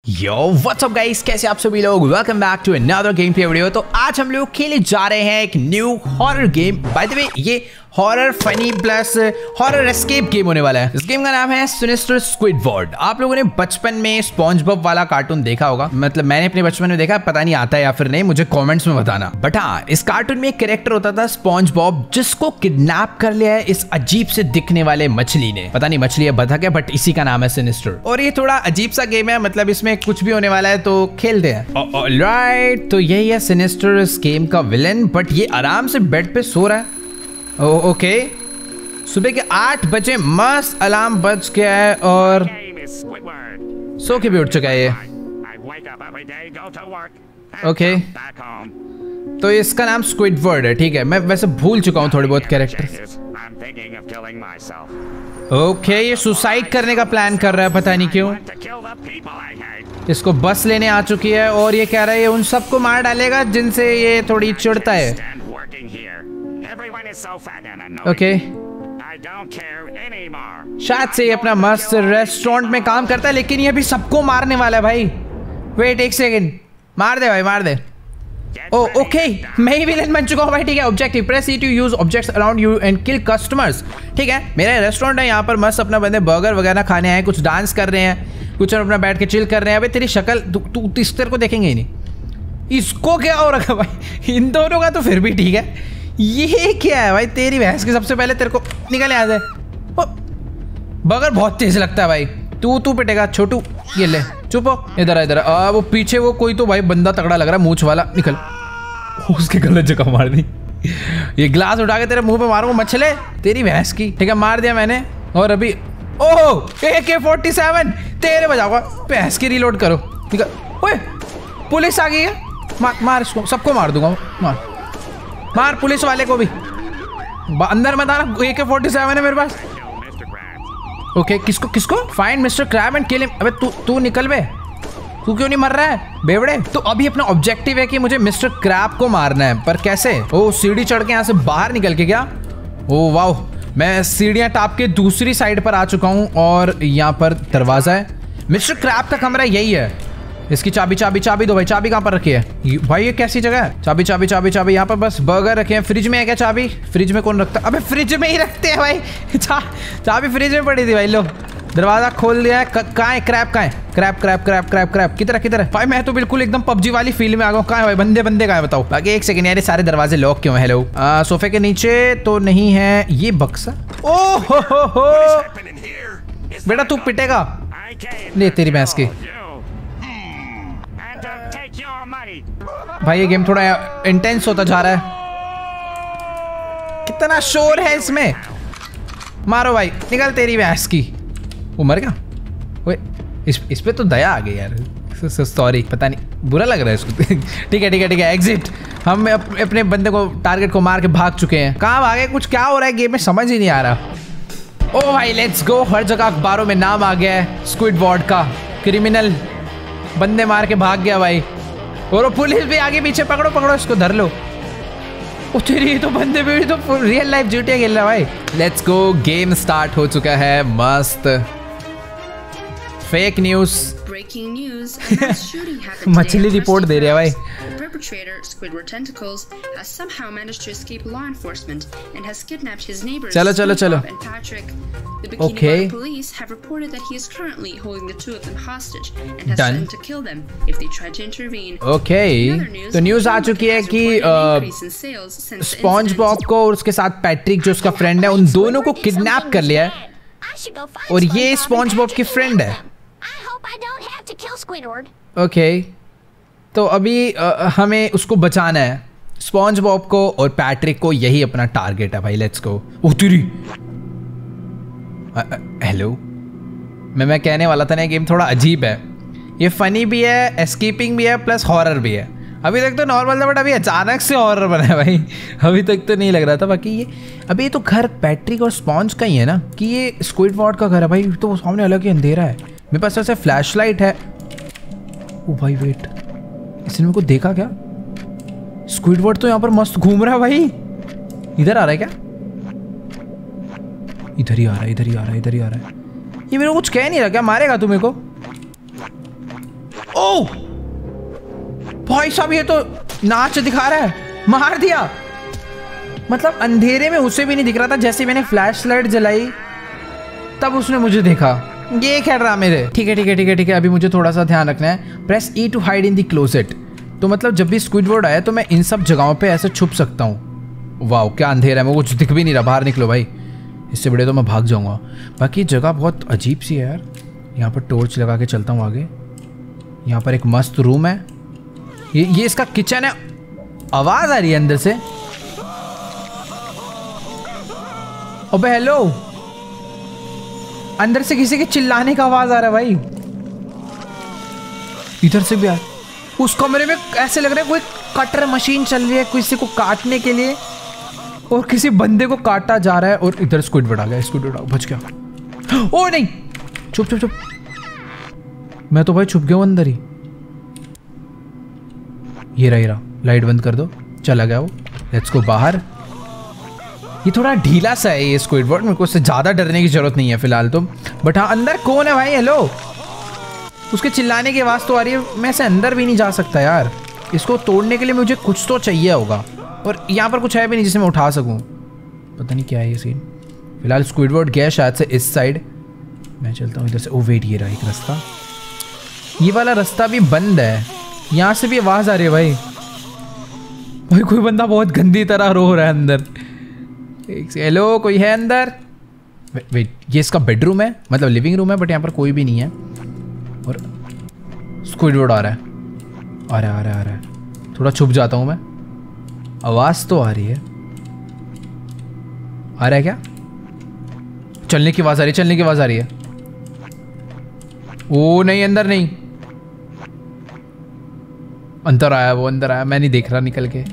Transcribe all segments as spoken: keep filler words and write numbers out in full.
Yo what's up guys, कैसे आप सभी लोग। Welcome back to another game play video. तो आज हम लोग खेलने जा रहे हैं एक new horror game. By the way ये horror funny plus horror escape game होने वाला है। इस गेम का नाम है सिनिस्टर स्क्विडवर्ड। आप लोगों ने बचपन में स्पॉन्ज बॉब वाला कार्टून देखा होगा, मतलब मैंने अपने बचपन में देखा, पता नहीं आता है या फिर नहीं, मुझे कमेंट्स में बताना। बट हाँ, इस कार्टून में एक कैरेक्टर होता था स्पॉन्ज बॉब, जिसको किडनैप कर लिया है इस अजीब से दिखने वाले मछली ने। पता नहीं मछली है बतख है, बट इसी का नाम है सिनिस्टर। और ये थोड़ा अजीब सा गेम है, मतलब इसमें कुछ भी होने वाला है, तो खेलते हैं। ऑलराइट, तो यही है सिनिस्टर इस गेम का विलन। बट ये आराम से बेड पे सो रहा है। ओके, सुबह के आठ बजे मस्त अलार्म बज गया है और सो के भी उठ चुका है ये। ओके, तो इसका नाम स्क्विडवर्ड है। ठीक है, मैं वैसे भूल चुका हूँ थोड़े बहुत कैरेक्टर। ओके, ये सुसाइड करने का प्लान कर रहा है, पता नहीं क्यों। इसको बस लेने आ चुकी है और ये कह रहा है ये उन सबको मार डालेगा जिनसे ये थोड़ी चिढ़ता है। ओके, शायद से ये अपना मस्त रेस्टोरेंट में काम करता है, लेकिन ये भी सबको मारने वाला है भाई। वेट एक सेकेंड, मार दे भाई, मार दे। ओ ओके, मैं ही विलेन बन चुका हूँ भाई। ठीक है, objective press E to use objects around you and kill customers. ठीक है, मेरा रेस्टोरेंट है, यहाँ पर मस्त अपना बंदे बर्गर वगैरह खाने आए, कुछ डांस कर रहे हैं, कुछ अपना बैठ के चिल कर रहे हैं। अबे तेरी शक्ल, तू इस तेरे को देखेंगे ही नहीं। इसको क्या हो रखा भाई, इन दोनों का तो फिर भी ठीक है। ये क्या है भाई, तेरी भैंस की। सबसे पहले तेरे को निकल यहाँ से। बर्गर बहुत तेज लगता है भाई। तू तू पिटेगा छोटू, ये ले, चुप हो। इधर इधर आ, वो पीछे वो कोई तो भाई बंदा तगड़ा लग रहा है, मूंछ वाला। निकल, उसके गलत जगह मार दी। ये ग्लास उठा के तेरे मुंह पे मारूंगा मछले, तेरी भैंस की। ठीक है, मार दिया मैंने। और अभी ओह ए के फोर्टी सेवन तेरे बजाऊंगा। भैंस की रीलोड करो। निकल। ओए पुलिस आ गई है, मार मार इसको, सबको मार दूंगा। मार मार पुलिस वाले को भी। अंदर मत आना, ए के फोर्टी सेवन है मेरे पास। ओके, किसको किसको find mister Krab and kill him. अबे तू तू निकल बे, तू क्यों नहीं मर रहा है बेवड़े। तो अभी अपना ऑब्जेक्टिव है कि मुझे मिस्टर क्रैब को मारना है, पर कैसे। ओ सीढ़ी चढ़ के यहाँ से बाहर निकल के क्या। ओ वाह, मैं सीढ़ियाँ टाप के दूसरी साइड पर आ चुका हूँ और यहाँ पर दरवाजा है। मिस्टर क्रैब का कमरा यही है। इसकी चाबी चाबी चाबी दो भाई। चाबी कहाँ पर रखी है भाई, ये कैसी जगह है। चाबी चाबी चाबी चाबी यहाँ पर बस बर्गर रखे हैं। फ्रिज में है क्या चाबी? फ्रिज में कौन रखता है? अबे फ्रिज में ही रखते हैं भाई। चा, चाबी फ्रिज में पड़ी थी भाई। लो दरवाजा खोल दिया है। कहाँ है क्रैब? कहाँ है Krab? Krab Krab Krab Krab किधर किधर है भाई? मैं तो बिल्कुल एकदम पबजी वाली फील्ड में आ गया हूँ। कहाँ है भाई बंदे? बंदे कहाँ है बताओ। बाकी एक सेकंड यार, सारे दरवाजे लॉक क्यों है? हेलो, सोफे के नीचे तो नहीं है ये बक्सा। ओ हो हो हो बेटा तू पिटेगा, ले तेरी भैंस की। भाई ये गेम थोड़ा इंटेंस होता जा रहा है। कितना शोर है इसमें। मारो भाई, निकल तेरी भैंस की। वो मर गया। ओए इस इस पे तो दया आ गई यार। सॉरी, पता नहीं बुरा लग रहा है इसको। ठीक है ठीक है ठीक है, एग्जिट। हम अप, अपने बंदे को, टारगेट को मार के भाग चुके हैं। कहाँ भागे? कुछ क्या हो रहा है गेम में समझ ही नहीं आ रहा। ओ भाई लेट्स गो। हर जगह अखबारों में नाम आ गया है स्क्विडवर्ड का। क्रिमिनल बंदे मार के भाग गया भाई। और पुलिस भी आगे पीछे। पकड़ो पकड़ो इसको, धर लो। ओ तेरी तो बंदे भी तो रियल लाइफ जीटीए खेल रहा है भाई। लेट्स गो, गेम स्टार्ट हो चुका है। मस्त fake news. Breaking news, a mass shooting happened today मछली at रिपोर्ट दे रहे हैं भाई। The perpetrator, Squidward Tentacles, has somehow managed to escape law enforcement and has kidnapped his neighbors, चलो चलो चलो। and Patrick. The Bikini Okay. Bottom police have reported that he is currently holding the two of them hostage and has Done. threatened to kill them if they try to intervene. Okay. In other news, तो news आ चुकी है कि sponge Bob को और उसके साथ Patrick जो उसका फ्रेंड है, उन दोनों को किडनैप कर लिया है और ये स्पॉन्ज बॉब की फ्रेंड है। Okay okay. तो अभी आ, हमें उसको बचाना है, स्पॉन्ज बॉब को और पैट्रिक को। यही अपना टारगेट है भाई। Let's go. ओ तेरी, हेलो, मैं मैं कहने वाला था ना, गेम थोड़ा अजीब है। ये फनी भी है, एस्केपिंग भी है, प्लस हॉरर भी है। अभी तक तो नॉर्मल था, बट अभी अचानक से हॉरर बना है भाई। अभी तक तो नहीं लग रहा था। बाकी ये अभी ये तो घर पैट्रिक और स्पॉन्ज का ही है ना, कि ये स्क्विडवर्ड का घर है भाई। तो सामने अलग ही अंधेरा है। मेरे पास ऐसे फ्लैश लाइट है। ओ भाई वेट, इसने मेरे को देखा क्या? स्क्विडवर्ड तो यहाँ पर मस्त घूम रहा है भाई। इधर आ रहा है क्या? इधर ही आ रहा है, इधर ही आ रहा है, इधर ही आ रहा है। ये मेरे को कुछ कह नहीं रहा क्या? मारेगा तू मेरे को? ओ भाई साहब ये तो नाच दिखा रहा है, मार दिया। मतलब अंधेरे में उसे भी नहीं दिख रहा था, जैसे मैंने फ्लैश लाइट जलाई तब उसने मुझे देखा। ये क्या ड्रामे थे। ठीक है ठीक है ठीक है ठीक है, अभी मुझे थोड़ा सा ध्यान रखना है। Press E to hide in the closet. तो मतलब जब भी स्क्विडवर्ड आए तो मैं इन सब जगहों पे ऐसे छुप सकता हूँ। वाह क्या अंधेरा है, मैं कुछ दिख भी नहीं रहा। बाहर निकलो भाई, इससे बड़े तो मैं भाग जाऊँगा। बाकी जगह बहुत अजीब सी है यार। यहाँ पर टॉर्च लगा के चलता हूँ आगे। यहाँ पर एक मस्त रूम है, ये ये इसका किचन है। आवाज़ आ रही है अंदर से। अबे हेलो, अंदर से किसी के चिल्लाने का आवाज आ रहा है भाई। इधर से भी आ। उस कमरे में ऐसे लग रहा है कोई कटर मशीन चल रही है किसी को काटने के लिए, और किसी बंदे को काटा जा रहा है। और इधर स्क्विडवर्ड आ गया, स्क्विडवर्ड आ बच गया। ओ नहीं, चुप चुप चुप, मैं तो भाई छुप गया हूं अंदर ही। ये रहा ये रहा, लाइट बंद कर दो। चला गया वो। लेट्स गो बाहर। ये थोड़ा ढीला सा है ये स्क्विडवर्ड, मेरे को उससे ज़्यादा डरने की जरूरत नहीं है फिलहाल तो। बट हाँ अंदर कौन है भाई? हेलो, उसके चिल्लाने की आवाज़ तो आ रही है। मैं ऐसे अंदर भी नहीं जा सकता यार। इसको तोड़ने के लिए मुझे कुछ तो चाहिए होगा, और यहाँ पर कुछ है भी नहीं जिसे मैं उठा सकूँ। पता नहीं क्या है ये सीन। फिलहाल स्क्विडवर्ड गया शायद से इस साइड। मैं चलता हूँ इधर से। ओ वेट, ये रहा एक रास्ता। ये वाला रास्ता भी बंद है। यहाँ से भी आवाज़ आ रही है भाई। भाई कोई बंदा बहुत गंदी तरह रो रहा है अंदर। हेलो, कोई है अंदर? वे, वेट, ये इसका बेडरूम है, मतलब लिविंग रूम है, बट यहाँ पर कोई भी नहीं है। और स्क्विडवर्ड आ रहा है, आ रहा है आ रहा है आ रहा है। थोड़ा छुप जाता हूँ मैं। आवाज़ तो आ रही है। आ रहा है क्या? चलने की आवाज़ आ रही है, चलने की आवाज़ आ रही है। ओ नहीं, अंदर नहीं। अंदर आया वो, अंदर आया। मैं नहीं देख रहा निकल के।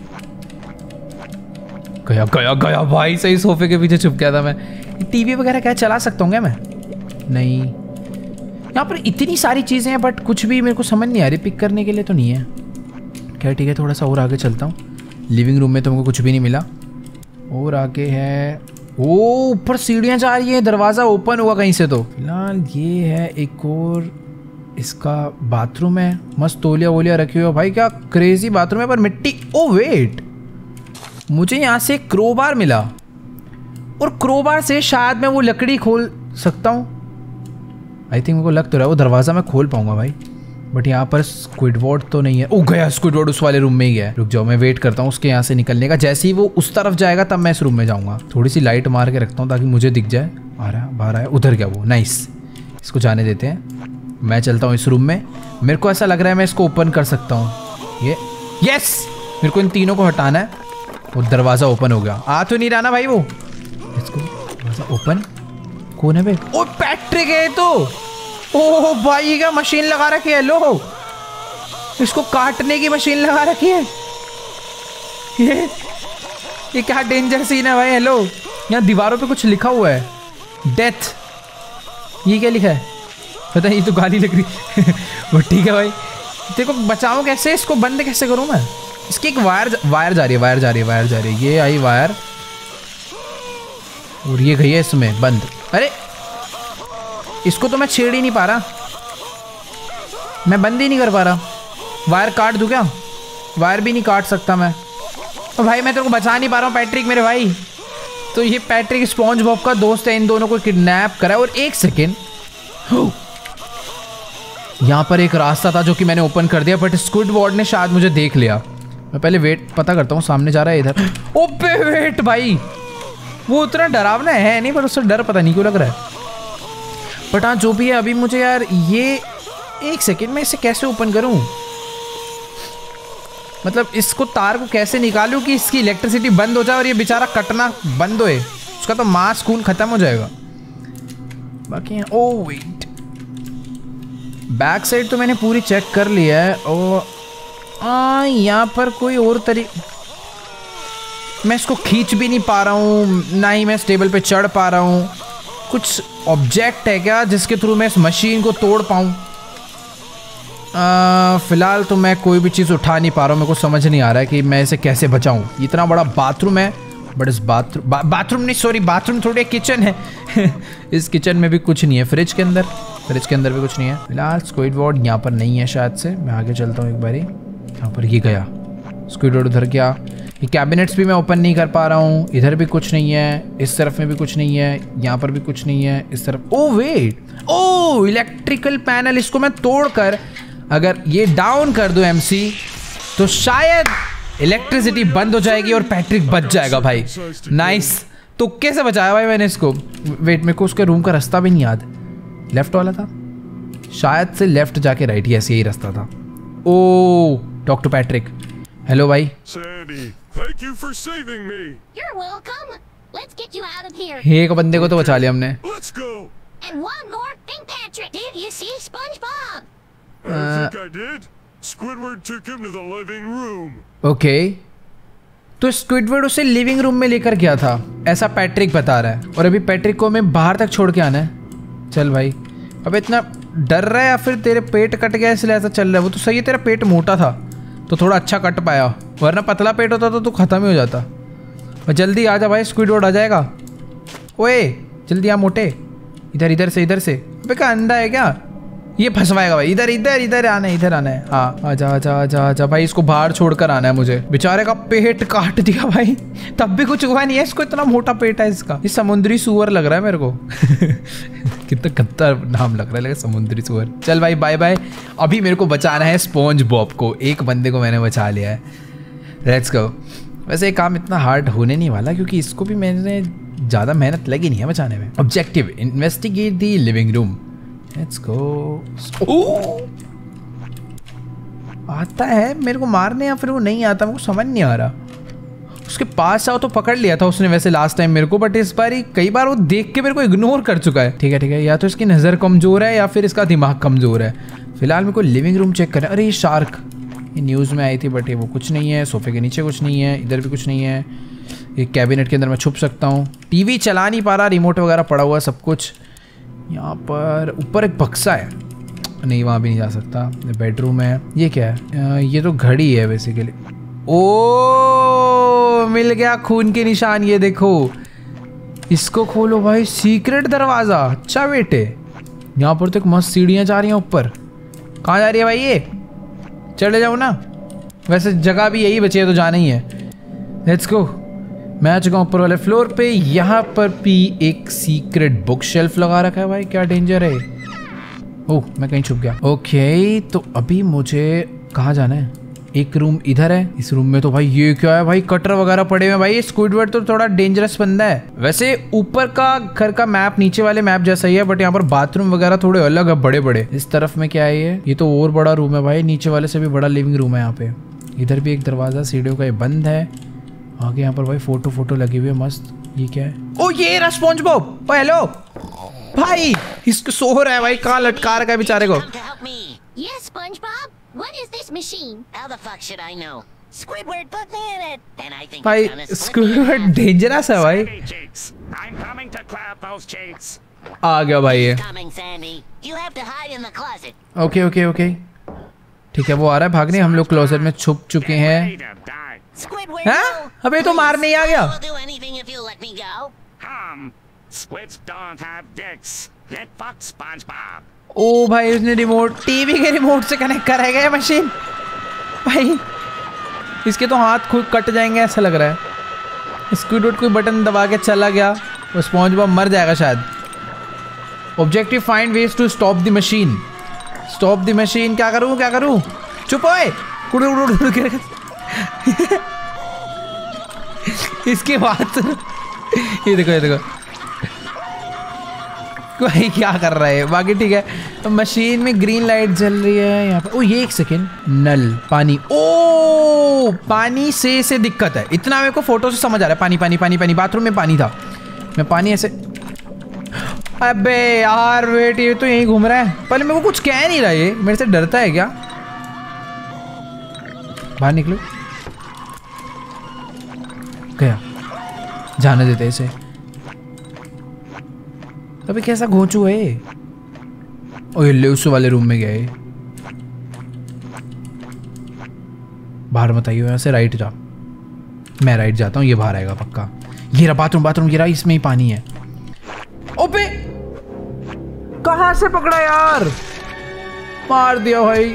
गया गया गया भाई, सही सोफे के पीछे छुप गया था मैं। टीवी वगैरह क्या चला सकता हूँ क्या मैं? नहीं। यहाँ पर इतनी सारी चीज़ें हैं बट कुछ भी मेरे को समझ नहीं आ रही। पिक करने के लिए तो नहीं है क्या? ठीक है, थोड़ा सा और आगे चलता हूँ। लिविंग रूम में तो मेरे को कुछ भी नहीं मिला। और आगे है, ओ ऊपर सीढ़ियाँ जा रही हैं, दरवाज़ा ओपन होगा कहीं से तो। फिलहाल ये है एक और इसका बाथरूम है। मस्त तौलिया वोलिया रखी हुई है भाई। क्या क्रेजी बाथरूम है, पर मिट्टी। ओ वेट, मुझे यहाँ से क्रोबार मिला, और क्रोबार से शायद मैं वो लकड़ी खोल सकता हूँ। आई थिंक मेरे को लग तो रहा है वो दरवाज़ा मैं खोल पाऊंगा भाई। बट यहाँ पर स्क्विडवर्ड तो नहीं है। ओ गया, स्क्विडवर्ड उस वाले रूम में ही है। रुक जाओ, मैं वेट करता हूँ उसके यहाँ से निकलने का। जैसे ही वो उस तरफ जाएगा तब मैं इस रूम में जाऊँगा। थोड़ी सी लाइट मार के रखता हूँ ताकि मुझे दिख जाए। आ रहा है, बाहर आया, उधर गया वो। नाइस, इसको जाने देते हैं। मैं चलता हूँ इस रूम में। मेरे को ऐसा लग रहा है मैं इसको ओपन कर सकता हूँ। ये यस, मेरे को इन तीनों को हटाना है। वो दरवाज़ा ओपन हो गया। आ तो नहीं रहा ना भाई वो। इसको दरवाज़ा ओपन। कौन है भाई? ओ पैट्रिक है तो। ओ भाई का मशीन लगा रखी है। लो, इसको काटने की मशीन लगा रखी है। ये ये क्या डेंजर सीन है भाई। हेलो, यहाँ दीवारों पे कुछ लिखा हुआ है, डेथ। ये क्या लिखा है पता नहीं, ये तो गाली लग रही है। वो ठीक है भाई, देखो बचाऊं कैसे, इसको बंद कैसे करूं मैं? इसकी एक वायर वायर जा रही है, वायर जा रही है, वायर जा रही है। ये आई वायर, और ये गई है इसमें बंद। अरे इसको तो मैं छेड़ ही नहीं पा रहा, मैं बंद ही नहीं कर पा रहा। वायर काट दूं क्या? वायर भी नहीं काट सकता मैं। तो भाई मैं तेरे को बचा नहीं पा रहा हूँ पैट्रिक मेरे भाई। तो ये पैट्रिक स्पॉन्ज बॉब का दोस्त है, इन दोनों को किडनैप करा। और एक सेकेंड, यहाँ पर एक रास्ता था जो कि मैंने ओपन कर दिया, बट स्क्विडवर्ड ने शायद मुझे देख लिया। मैं पहले वेट पता करता हूँ, सामने जा रहा है इधर। ओपे वेट भाई, वो उतना डरावना है नहीं, पर उससे डर पता नहीं क्यों लग रहा है। बट हाँ जो भी है, अभी मुझे यार ये एक सेकेंड में इसे कैसे ओपन करूँ? मतलब इसको तार को कैसे निकालूं कि इसकी इलेक्ट्रिसिटी बंद हो जाए और ये बेचारा कटना बंद होए, उसका तो मास खून खत्म हो जाएगा। बाकी ओ वेट, बैक साइड तो मैंने पूरी चेक कर लिया है। और यहाँ पर कोई और तरीका, मैं इसको खींच भी नहीं पा रहा हूँ, ना ही मैं इस टेबल पे चढ़ पा रहा हूँ। कुछ ऑब्जेक्ट है क्या जिसके थ्रू मैं इस मशीन को तोड़ पाऊँ? फ़िलहाल तो मैं कोई भी चीज़ उठा नहीं पा रहा हूँ। मेरे को समझ नहीं आ रहा है कि मैं इसे कैसे बचाऊँ। इतना बड़ा बाथरूम है, बट इस बाथरूम बा, बाथरूम नहीं सॉरी बाथरूम थोड़ी किचन है। इस किचन में भी कुछ नहीं है। फ्रिज के अंदर फिर इसके अंदर भी कुछ नहीं है फिलहाल। स्क्विडवर्ड यहाँ पर नहीं है शायद से। मैं आगे चलता हूँ एक बारी। यहाँ पर ये गया स्क्विडवर्ड। उधर क्या? ये कैबिनेट्स भी मैं ओपन नहीं कर पा रहा हूँ। इधर भी कुछ नहीं है, इस तरफ में भी कुछ नहीं है, यहाँ पर भी कुछ नहीं है, इस तरफ। Oh wait, oh electrical panel. इसको मैं तोड़कर अगर ये डाउन कर दूं एमसी तो शायद इलेक्ट्रिसिटी बंद हो जाएगी और पैट्रिक बच जाएगा भाई। नाइस। तो कैसे बचाया भाई मैंने इसको? वेट, मेरे को उसके रूम का रास्ता भी नहीं याद। लेफ्ट वाला था शायद से, लेफ्ट जाके राइट, यस यही रास्ता था। Oh talk to Patrick. Hello भाई। Sandy, thank you for saving me. You're welcome. Let's get you out of here. एक बंदे को तो बचा लिया हमने। Let's go. And one more thing, Patrick. Did you see SpongeBob? I think I did. Squidward took him to the living room. Okay okay. तो Squidward उसे living room में लेकर गया था, ऐसा पैट्रिक बता रहा है। और अभी पैट्रिक को हमें बाहर तक छोड़ के आना है। चल भाई। अब इतना डर रहा है या फिर तेरे पेट कट गया इसलिए ऐसा चल रहा है? वो तो सही है, तेरा पेट मोटा था तो थोड़ा अच्छा कट पाया, वरना पतला पेट होता तो तू खत्म ही हो जाता। और जल्दी आ जा भाई, स्क्विडवर्ड आ जाएगा। ओए जल्दी आ मोटे। इधर इधर से इधर से। अबे का अंडा है क्या? ये फंसवाएगा भाई। इधर इधर इधर आना है, इधर आना है। हाँ आजा आजा आजा आजा भाई। इसको बाहर छोड़कर आना है मुझे। बेचारे का पेट काट दिया भाई, तब भी कुछ हुआ नहीं है इसको। इतना मोटा पेट है इसका। ये समुद्री सुअर लग रहा है मेरे को। कितना गंदा नाम लग रहा है, लगे समुद्री सुअर। चल भाई बाय बाय। अभी मेरे को बचाना है स्पॉन्ज बॉब को। एक बंदे को मैंने बचा लिया है। Let's go. वैसे ये काम इतना हार्ड होने नहीं वाला क्योंकि इसको भी मैंने ज़्यादा मेहनत लगी नहीं है बचाने में। Objective investigate the living room. Let's go. आता है मेरे को मारने या फिर वो नहीं आता, मेरे को समझ नहीं आ रहा। उसके पास आओ तो पकड़ लिया था उसने वैसे लास्ट टाइम मेरे को, बट इस बार ही कई बार वो देख के मेरे को इग्नोर कर चुका है। ठीक है ठीक है, या तो इसकी नज़र कमज़ोर है या फिर इसका दिमाग कमज़ोर है। फिलहाल मेरे को लिविंग रूम चेक करना है। अरे ये शार्क, ये न्यूज़ में आई थी बट ये वो कुछ नहीं है। सोफे के नीचे कुछ नहीं है, इधर भी कुछ नहीं है। ये कैबिनेट के अंदर मैं छुप सकता हूँ। टीवी चला नहीं पा रहा, रिमोट वगैरह पड़ा हुआ सब कुछ। यहाँ पर ऊपर एक बक्सा है, नहीं वहाँ भी नहीं जा सकता। बेडरूम है। ये क्या है? ये तो घड़ी है बेसिकली। ओ मिल गया खून के निशान। ये देखो, इसको खोलो भाई। सीक्रेट दरवाज़ा। अच्छा बेटे, यहाँ पर तो एक मस्त सीढ़ियाँ जा रही हैं ऊपर। कहाँ जा रही है भाई ये? चले जाओ ना, वैसे जगह भी यही बची है तो जाना ही है। Let's go. मैं आ चुका हूँ ऊपर वाले फ्लोर पे। यहाँ पर भी एक सीक्रेट बुक शेल्फ लगा रखा है भाई। क्या डेंजर है। ओह मैं कहीं छुप गया। ओके तो अभी मुझे कहाँ जाना है? एक रूम इधर है। इस रूम में तो भाई ये क्या है भाई? कटर वगैरह पड़े हुए भाई। स्क्विडवर्ड तो थोड़ा डेंजरस बंदा है। वैसे ऊपर का घर का मैप नीचे वाले मैप जैसा ही है, बट यहाँ पर बाथरूम वगैरह थोड़े अलग है, बड़े बड़े। इस तरफ में क्या है ये? ये तो और बड़ा रूम है भाई, नीचे वाले से भी बड़ा लिविंग रूम है यहाँ पे। इधर भी एक दरवाजा सीढ़ियों का ये बंद है। आगे यहाँ पर भाई फोटो फोटो लगी हुई है मस्त। ये क्या है? ओ ये रहा स्पॉन्ज बॉब। ओ हेलो भाई, इसको सो रहा है भाई। कहाँ लटका रखा है बेचारे को? Yes, SpongeBob. What is this machine? How the fuck should I know? Squidward put me in it. Then I think भाई स्क्विडवर्ड डेंजरस है भाई। I'm coming to clap those cheeks. आ गया भाई ये। coming, Sandy. You have to hide in the closet. Okay okay okay ठीक है, वो आ रहा है भागने। हम लोग क्लोजेट में छुप चुके हैं। Squidward. हाँ? अबे तो मारने ही आ गया। I'll do anything if you let me go. Come. Squids don't have dicks. Get fucked, SpongeBob. ओ भाई उसने रिमोट, टीवी के रिमोट से कनेक्ट करेगा ये मशीन भाई। इसके तो हाथ खुद कट जाएंगे ऐसा लग रहा है। स्क्विडवर्ड कोई बटन दबा के चला गया, वो स्पॉन्जबॉब मर जाएगा शायद। Objective find ways to stop the machine. Stop the machine. क्या करूँ क्या करूँ? चुप ओए। कुड़ उड़ उड़ के इसके बाद ये देखो ये देखो कोई क्या कर रहा है। बाकी ठीक है। तो मशीन में ग्रीन लाइट जल रही है यहाँ पर। ओ ये एक सेकेंड, नल पानी। ओ पानी से से दिक्कत है, इतना मेरे को फोटो से समझ आ रहा है। पानी पानी पानी पानी। बाथरूम में पानी था, मैं पानी ऐसे। अबे यार वेट, ये तो यहीं घूम रहा है। पहले मेरे को कुछ कह नहीं रहा, ये मेरे से डरता है क्या? बाहर निकलो। गया, जाने देते इसे। अबे कैसा घोंचू है? ओए ले उस वाले रूम में गए। बाहर मत आइए, यहाँ से राइट जा। मैं राइट जाता हूँ, ये बाहर आएगा पक्का। ये रहा बाथरूम, बाथरूम गिरा, इसमें ही पानी है। ओबे कहाँ से पकड़ा यार, मार दिया भाई।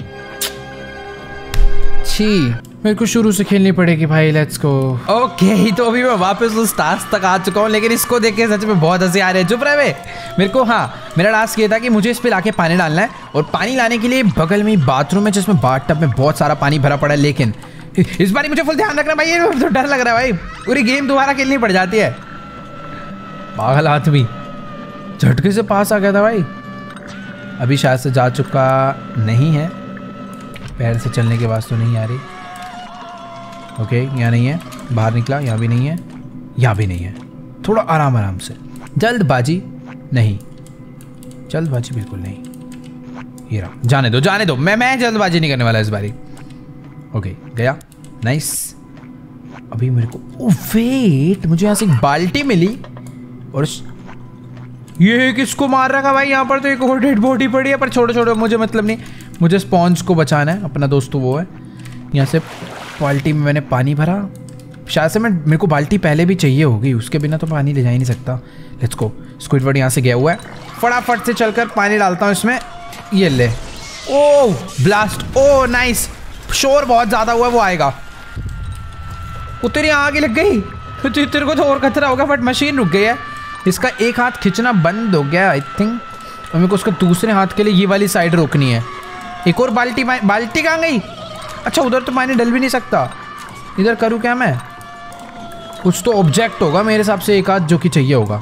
छी, मेरे को शुरू से खेलनी पड़ेगी भाई। Let's go. ओके, तो अभी मैं वापस उस टास्क तक आ चुका हूँ, लेकिन इसको देख के सच में बहुत हंसी आ रही है। चुप रहे बे। मेरे को, हाँ, मेरा टास्क ये था कि मुझे इस पे लाके पानी डालना है, और पानी लाने के लिए बगल में बाथरूम है जिसमें बाथटब में बहुत सारा पानी भरा पड़ा है। लेकिन इस बार मुझे फुल ध्यान रखना भाई, ये तो डर लग रहा है भाई, पूरी गेम दोबारा खेलनी पड़ जाती है। पागल आदमी, झटके से पास आ गया था भाई। अभी शायद से जा चुका नहीं है, पैर से चलने के बाद तो नहीं आ रही। ओके, यहाँ नहीं है, बाहर निकला, यहाँ भी नहीं है, यहाँ भी नहीं है। थोड़ा आराम आराम से, जल्दबाजी नहीं, जल्दबाजी बिल्कुल नहीं। ये रहा, जाने दो जाने दो, मैं मैं जल्दबाजी नहीं करने वाला इस बारी। ओके, गया, नाइस। अभी मेरे को, ओ वेट, मुझे यहाँ से एक बाल्टी मिली, और ये किसको मार रखा भाई? यहाँ पर तो एक और डेड बॉडी पड़ी है, पर छोड़ो छोड़ो, मुझे मतलब नहीं, मुझे स्पॉन्ज को बचाना है, अपना दोस्त तो वो है। यहाँ से बाल्टी में मैंने पानी भरा, शायद से मैं, मेरे को बाल्टी पहले भी चाहिए होगी, उसके बिना तो पानी ले जा ही नहीं सकता। Let's go. स्क्विडवर्ड यहाँ से गया हुआ है, फटाफट से चलकर पानी डालता हूँ इसमें। ये ले, ओ ब्लास्ट, ओ नाइस। शोर बहुत ज़्यादा हुआ, वो आएगा। वो तेरी आगे लग गई, तो तेरे को तो और खतरा होगा, बट मशीन रुक गई है। इसका एक हाथ खींचना बंद हो गया आई थिंक, और मेरे को उसका दूसरे हाथ के लिए ये वाली साइड रोकनी है। एक और बाल्टी, बाल्टी कहाँ गई? अच्छा, उधर तो पानी डल भी नहीं सकता, इधर करूँ क्या मैं? कुछ तो ऑब्जेक्ट होगा मेरे हिसाब से, एक हाथ जो कि चाहिए होगा।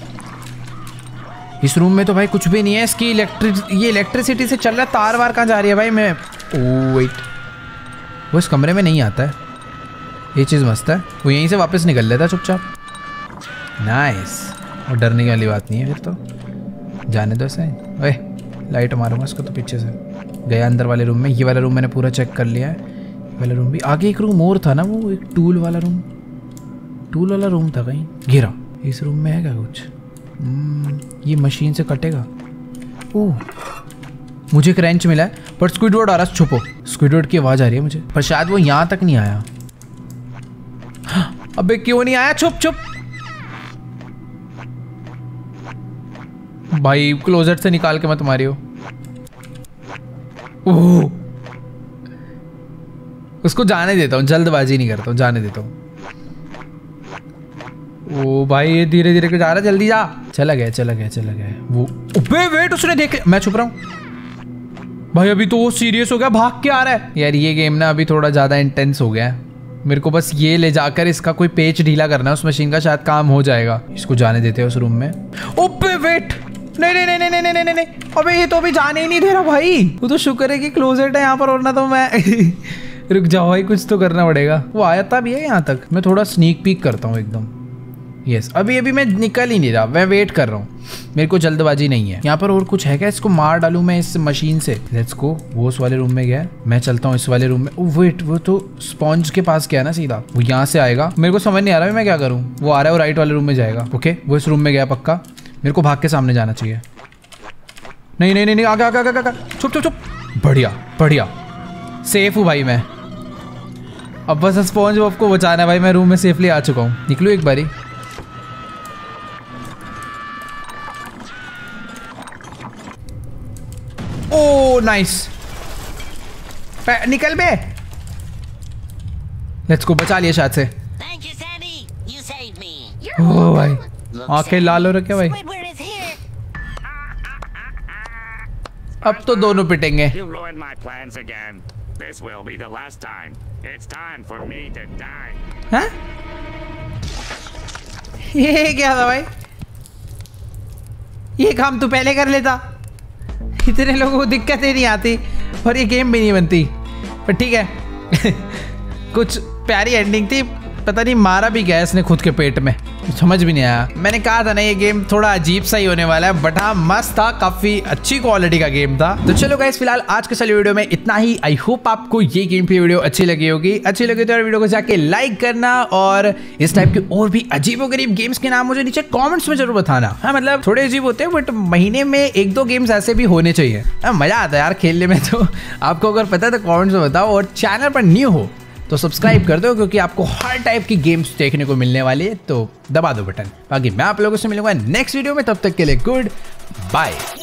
इस रूम में तो भाई कुछ भी नहीं है। इसकी इलेक्ट्रिक, ये इलेक्ट्रिसिटी से चल रहा है, तार वार कहाँ जा रही है भाई? मैं, ओ वेट, वो इस कमरे में नहीं आता है, ये चीज़ मस्त है। वो यहीं से वापस निकल लेता चुपचाप, नाइस। और डरने वाली बात नहीं है फिर तो, जाने दो इसे। ओए, लाइट मारूंगा इसको तो पीछे से। गया अंदर वाले रूम में, ये वाला रूम मैंने पूरा चेक कर लिया है। ये वाला रूम भी, आगे एक रूम और था ना, वो एक टूल वाला रूम, टूल वाला रूम था कहीं, गिरा। इस रूम में है क्या कुछ? ये मशीन से कटेगा। ओह, मुझे एक रेंच मिला है, पर स्क्विडवर्ड आ रहा है, छुपो। स्क्विडवर्ड की आवाज़ आ रही है मुझे, पर शायद वो यहाँ तक नहीं आया। अबे क्यों नहीं आया? छुप छुप भाई, क्लोजेट से निकाल के मत मारियो। ओह, उसको जाने देता हूँ, जल्दबाजी नहीं करता हूँ, जाने देता हूँ। ओ भाई, ये धीरे धीरे जा रहा है, जल्दी जा। चला गया चला गया चला गया वो। वे वेट, उसने देख, मैं छुप रहा हूँ भाई। अभी तो वो सीरियस हो गया, भाग के आ रहा है यार। ये गेम ना अभी थोड़ा ज़्यादा इंटेंस हो गया है। मेरे को बस ये ले जाकर इसका कोई पेच ढीला करना है उस मशीन का, शायद काम हो जाएगा। इसको जाने देते हैं उस रूम में। ओपे वेट, नहीं नहीं नहीं नहीं नहीं नहीं नहीं नहीं, अबे ये तो अभी जाने ही नहीं दे रहा भाई। वो तो शुक्र है कि क्लोजेट है यहाँ पर, और ना तो मैं रुक जाओ भाई, कुछ तो करना पड़ेगा। वो आया था भी है यहाँ तक। मैं थोड़ा स्नीक पीक करता हूँ एकदम। यस, अभी अभी मैं निकल ही नहीं रहा, मैं वेट कर रहा हूँ, मेरे को जल्दबाजी नहीं है। यहाँ पर और कुछ है क्या? इसको मार डालूं मैं इस मशीन से। Let's go. वो उस वाले रूम में गया, मैं चलता हूँ इस वाले रूम में। वेट, वो तो स्पॉन्ज के पास गया ना सीधा, वो यहाँ से आएगा। मेरे को समझ नहीं आ रहा मैं क्या करूँ। वो आ रहा है, वो राइट वाले रूम में जाएगा। ओके, वो इस रूम में गया पक्का। मेरे को भाग के सामने जाना चाहिए। नहीं नहीं नहीं, आगे आगे आगे आगे, चुप चुप चुप। बढ़िया बढ़िया, सेफ हूँ भाई मैं। अब बस स्पॉन्ज बॉब को बचाना है भाई। मैं रूम में सेफली आ चुका हूँ। निकलूँ एक बारी। ओ नाइस, निकल बे। लेट्स गो, बचा लिया शायद से। Thank you, Sandy. You saved me. ओ भाई, आंखें लाल हो रखे भाई। Squidward is here. अब तो दोनों पिटेंगे। You ruined my plans again. This will be the last time. It's time for me to die. हाँ? ये क्या था भाई? ये काम तू पहले कर लेता, इतने लोगों को दिक्कत ही नहीं आती, और ये गेम भी नहीं बनती। पर ठीक है कुछ प्यारी एंडिंग थी। पता नहीं मारा भी गया इसने खुद के पेट में, समझ भी नहीं आया। मैंने कहा था ना ये गेम थोड़ा अजीब सा ही होने वाला है, बट हाँ मस्त था, काफी अच्छी क्वालिटी का गेम था। तो चलो गाइस, फिलहाल आज के साले वीडियो में इतना ही। आई होप आपको ये गेम की वीडियो अच्छी लगी होगी। अच्छी लगी तो वीडियो को जाके लाइक करना, और इस टाइप के और भी अजीबोगरीब गेम्स के नाम मुझे नीचे कॉमेंट्स में जरूर बताना। हाँ मतलब थोड़े अजीब होते हैं, बट महीने में एक दो गेम्स ऐसे भी होने चाहिए। मजा आता है यार खेलने में। तो आपको अगर पता है तो कॉमेंट्स में बताओ, और चैनल पर न्यू हो तो सब्सक्राइब कर दो, क्योंकि आपको हर टाइप की गेम्स देखने को मिलने वाली है। तो दबा दो बटन। बाकी मैं आप लोगों से मिलूंगा नेक्स्ट वीडियो में, तब तक के लिए गुड बाय।